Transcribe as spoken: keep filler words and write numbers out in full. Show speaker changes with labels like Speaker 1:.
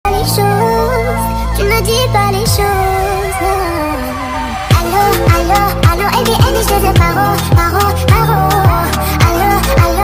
Speaker 1: Les choses, tu ne dis pas les choses. Allô, allô, allô, et bien, et je te parole.